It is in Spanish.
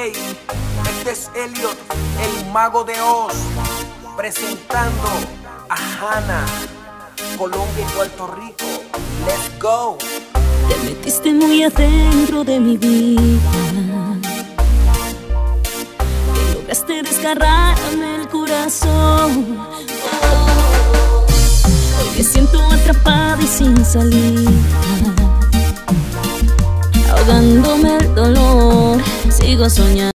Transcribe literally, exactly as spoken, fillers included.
este es Elliot, el mago de Oz, presentando a Hanna, Colombia y Puerto Rico. Let's go. Te metiste muy adentro de mi vida, que lograste desgarrarme el corazón. Oh, hoy me siento atrapada y sin salida, ahogándome el dolor, sigo soñando.